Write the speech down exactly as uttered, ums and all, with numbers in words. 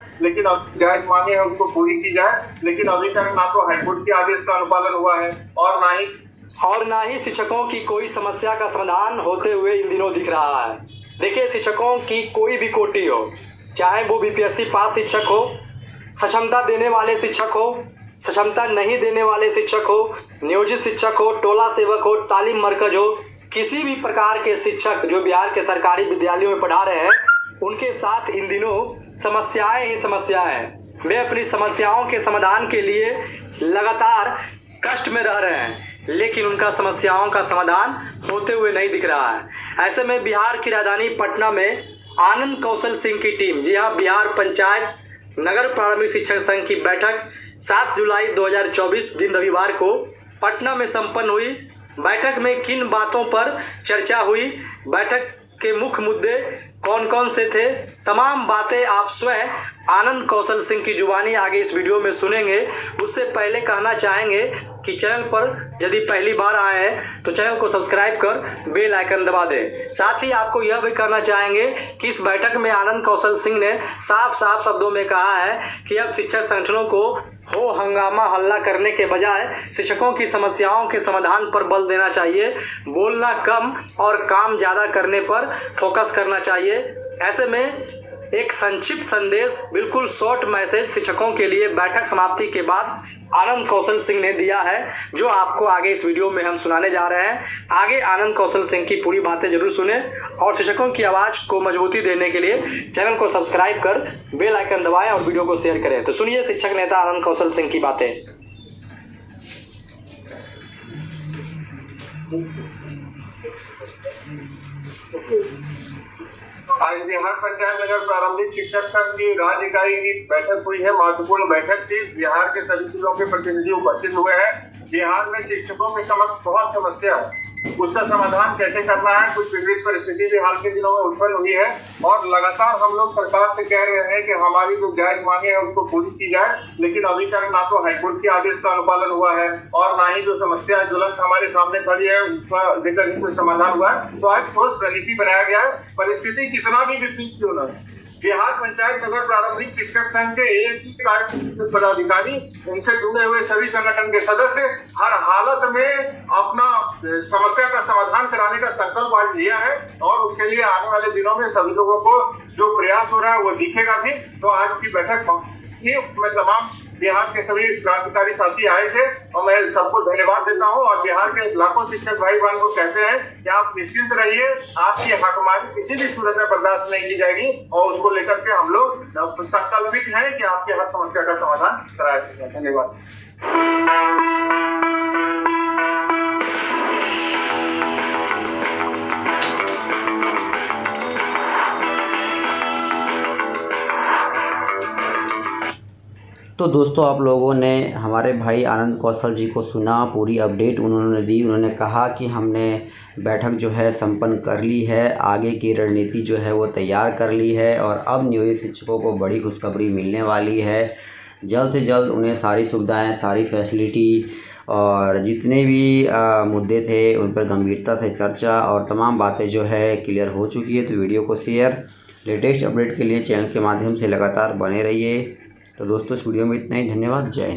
लेकिन अब जायज मांगे है उनको पूरी की जाए। लेकिन अभी तक ना तो हाईकोर्ट के आदेश का अनुपालन हुआ है और ना ही और ना ही शिक्षकों की कोई समस्या का समाधान होते हुए इन दिनों दिख रहा है। देखिए, शिक्षकों की कोई भी कोटि हो, चाहे वो बीपीएससी पास शिक्षक हो, सक्षमता देने वाले शिक्षक हो, सक्षमता नहीं देने वाले शिक्षक हो, नियोजित शिक्षक हो, टोला सेवक हो, तालीम मरकज हो, किसी भी प्रकार के शिक्षक जो बिहार के सरकारी विद्यालयों में पढ़ा रहे हैं, उनके साथ इन दिनों समस्याएं ही समस्याएं हैं। वे अपनी समस्याओं के समाधान के लिए लगातार कष्ट में रह रहे हैं, लेकिन उनका समस्याओं का समाधान होते हुए नहीं दिख रहा है। ऐसे में बिहार की राजधानी पटना में आनंद कौशल सिंह की टीम, जी हाँ, बिहार पंचायत नगर प्राथमिक शिक्षक संघ की बैठक सात जुलाई दो हज़ार चौबीस दिन रविवार को पटना में संपन्न हुई। बैठक में किन बातों पर चर्चा हुई, बैठक के मुख्य मुद्दे कौन कौन से थे, तमाम बातें आप स्वयं आनंद कौशल सिंह की जुबानी आगे इस वीडियो में सुनेंगे। उससे पहले कहना चाहेंगे कि चैनल पर यदि पहली बार आए हैं तो चैनल को सब्सक्राइब कर बेल आइकन दबा दें। साथ ही आपको यह भी करना चाहेंगे कि इस बैठक में आनंद कौशल सिंह ने साफ साफ शब्दों में कहा है कि अब शिक्षक संगठनों को हो हंगामा हल्ला करने के बजाय शिक्षकों की समस्याओं के समाधान पर बल देना चाहिए, बोलना कम और काम ज़्यादा करने पर फोकस करना चाहिए। ऐसे में एक संक्षिप्त संदेश, बिल्कुल शॉर्ट मैसेज शिक्षकों के लिए बैठक समाप्ति के बाद आनंद कौशल सिंह ने दिया है, जो आपको आगे इस वीडियो में हम सुनाने जा रहे हैं। आगे आनंद कौशल सिंह की पूरी बातें जरूर सुने और शिक्षकों की आवाज़ को मजबूती देने के लिए चैनल को सब्सक्राइब कर बेल आइकन दबाएं और वीडियो को शेयर करें। तो सुनिए शिक्षक नेता आनंद कौशल सिंह की बातें। आज बिहार पंचायत नगर प्रारंभिक शिक्षक संघ की राज्य इकाई की बैठक हुई है। महत्वपूर्ण बैठक थी। बिहार के सभी जिलों के प्रतिनिधि उपस्थित हुए हैं। बिहार में शिक्षकों के समक्ष बहुत समस्या है, उसका समाधान कैसे करना है। कुछ विपरीत परिस्थिति बिहार के जिलों में उत्पन्न हुई है और लगातार हम लोग सरकार से कह रहे हैं कि हमारी जो जायज मांगे है उसको पूरी की जाए। लेकिन अभी तक ना तो हाईकोर्ट के आदेश का अनुपालन हुआ है और ना ही जो समस्या ज्वलंत हमारे सामने खड़ी है उसका लेकर ही कोई समाधान हुआ है। तो आज ठोस रणनीति बनाया गया है। परिस्थिति कितना भी विपरीत क्यों न, बिहार पंचायत नगर प्रारंभिक शिक्षक संघ के एक ही पदाधिकारी, उनसे जुड़े हुए सभी संगठन के सदस्य हर हालत में अपना समस्या का समाधान कराने का संकल्प आज लिया है और उसके लिए आने वाले दिनों में सभी लोगों को जो प्रयास हो रहा है वो दिखेगा भी। तो आज की बैठक थी, उसमें तमाम बिहार के सभी क्रांतिकारी साथी आए थे और मैं सबको धन्यवाद देता हूं और बिहार के लाखों शिक्षक भाई बहन को कहते हैं कि आप निश्चिंत रहिए, आपकी हकमारी किसी भी सूरत में बर्दाश्त नहीं की जाएगी और उसको लेकर के हम लोग संकल्पित हैं कि आपकी हर समस्या का समाधान कराया जाएगा। धन्यवाद। तो दोस्तों, आप लोगों ने हमारे भाई आनंद कौशल जी को सुना, पूरी अपडेट उन्होंने दी। उन्होंने कहा कि हमने बैठक जो है संपन्न कर ली है, आगे की रणनीति जो है वो तैयार कर ली है और अब नियोजित शिक्षकों को बड़ी खुशखबरी मिलने वाली है। जल्द से जल्द उन्हें सारी सुविधाएं, सारी फैसिलिटी और जितने भी आ, मुद्दे थे उन पर गंभीरता से चर्चा और तमाम बातें जो है क्लियर हो चुकी है। तो वीडियो को शेयर, लेटेस्ट अपडेट के लिए चैनल के माध्यम से लगातार बने रहिए। तो दोस्तों, इस वीडियो में इतना ही। धन्यवाद। जय हिंद।